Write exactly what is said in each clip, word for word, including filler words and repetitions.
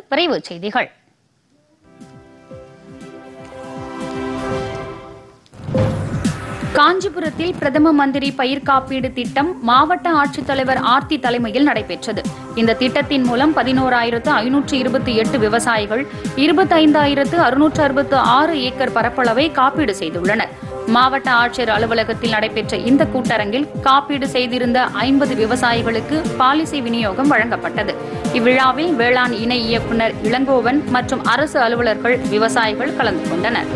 விரைவுச் செய்திகள். காஞ்சிபுரத்தில் பிரதம மந்திரி பயிர் காப்பீடு திட்டம் மாவட்ட ஆட்சித்தலைவர் ஆர்த்தி தலைமையில் நடைபெற்றது. இந்த திட்டத்தின் மூலம் பதினோராயிரத்து ஐநூற்று இருபத்தி எட்டு விவசாயிகள் இருபத்தைந்தாயிரத்து அறுநூற்று அறுபத்து ஆறு ஏக்கர் பரப்பளவை காப்பீடு செய்துள்ளனர். மாவட்ட ஆட்சியர் அலுவலகத்தில் நடைபெற்ற இந்த கூட்டரங்கில் காப்பீடு செய்திருந்த ஐம்பது விவசாயிகளுக்கு பாலிசி விநியோகம் வழங்கப்பட்டது. இவ்விழாவில் வேளாண் இணை இயக்குநர் இளங்கோவன் மற்றும் அரசு அலுவலர்கள், விவசாயிகள் கலந்து கொண்டனர்.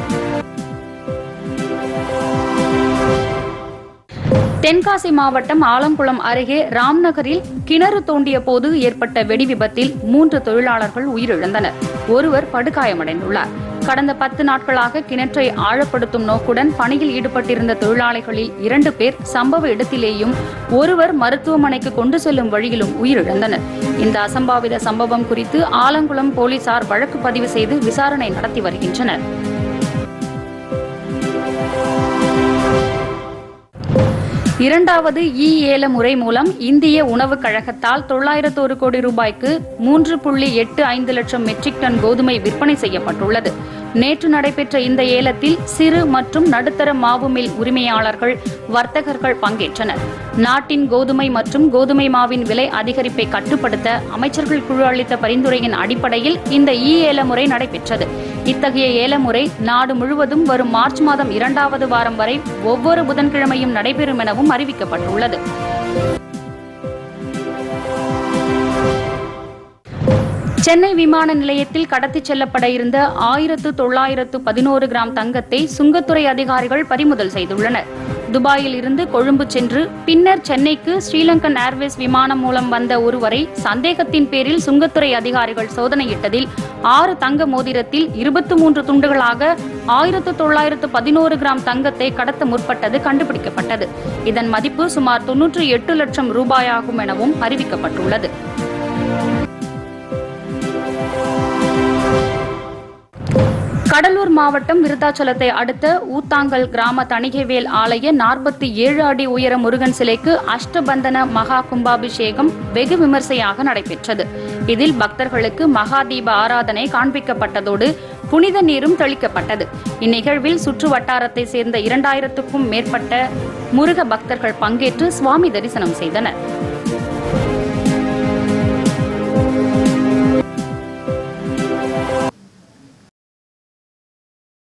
தென்காசி மாவட்டம் ஆலங்குளம் அருகே ராம்நகரில் கிணறு தோண்டிய போது ஏற்பட்ட வெடி விபத்தில் மூன்று தொழிலாளர்கள் உயிரிழந்தனர். ஒருவர் படுகாயமடைந்துள்ளார். கடந்த பத்து நாட்களாக கிணற்றை ஆழப்படுத்தும் நோக்குடன் பணியில் ஈடுபட்டிருந்த தொழிலாளிகளில் இரண்டு பேர் சம்பவ இடத்திலேயும் ஒருவர் மருத்துவமனைக்கு கொண்டு செல்லும் வழியிலும் உயிரிழந்தனர். இந்த அசம்பாவித சம்பவம் குறித்து ஆலங்குளம் போலீசார் வழக்கு பதிவு செய்து விசாரணை நடத்தி வருகின்றனர். இரண்டாவது இ ஏல முறை மூலம் இந்திய உணவுக் கழகத்தால் தொள்ளாயிரத்து ஒரு கோடி ரூபாய்க்கு மூன்று புள்ளி எட்டு ஐந்து லட்சம் மெட்ரிக் டன் கோதுமை விற்பனை செய்யப்பட்டுள்ளது. நேற்று நடைபெற்ற இந்த ஏலத்தில் சிறு மற்றும் நடுத்தர மாவு மில் உரிமையாளர்கள், வர்த்தகர்கள் பங்கேற்றனர். நாட்டின் கோதுமை மற்றும் கோதுமை மாவின் விலை அதிகரிப்பை கட்டுப்படுத்த அமைச்சர்கள் குழு அளித்த பரிந்துரையின் அடிப்படையில் இந்த இ ஏல முறை நடைபெற்றது. இத்தகைய ஏல முறை நாடு முழுவதும் வரும் மார்ச் மாதம் இரண்டாவது வாரம் வரை ஒவ்வொரு புதன்கிழமையும் நடைபெறும் எனவும் அறிவிக்கப்பட்டுள்ளது. சென்னை விமான நிலையத்தில் கடத்திச் செல்லப்பட இருந்த ஆயிரத்து தொள்ளாயிரத்து பதினோரு கிராம் தங்கத்தை சுங்கத்துறை அதிகாரிகள் பறிமுதல் செய்துள்ளனர். துபாயில் இருந்து கொழும்பு சென்று பின்னர் சென்னைக்கு ஸ்ரீலங்கன் ஏர்வேஸ் விமானம் மூலம் வந்த ஒருவரை சந்தேகத்தின் பேரில் சுங்கத்துறை அதிகாரிகள் சோதனையிட்டதில் ஆறு தங்க மோதிரத்தில் இருபத்தி மூன்று துண்டுகளாக ஆயிரத்து தொள்ளாயிரத்து பதினோரு கிராம் தங்கத்தை கடத்த முற்பட்டது கண்டுபிடிக்கப்பட்டது. இதன் மதிப்பு சுமார் தொன்னூற்றி எட்டு லட்சம் ரூபாயாகும் எனவும் அறிவிக்கப்பட்டுள்ளது. கடலூர் மாவட்டம் விருத்தாச்சலத்தை அடுத்த ஊத்தாங்கல் கிராம தணிகைவேல் ஆலய நாற்பத்தி ஏழு அடி உயர முருகன் சிலைக்கு அஷ்டபந்தன மகா கும்பாபிஷேகம் வெகு விமர்சையாக நடைபெற்றது. இதில் பக்தர்களுக்கு மகா தீப ஆராதனை காண்பிக்கப்பட்டதோடு புனித நீரும் தெளிக்கப்பட்டது. இந்நிகழ்வில் சுற்று வட்டாரத்தை சேர்ந்த இரண்டாயிரத்துக்கும் மேற்பட்ட முருக பக்தர்கள் பங்கேற்று சுவாமி தரிசனம் செய்தனர்.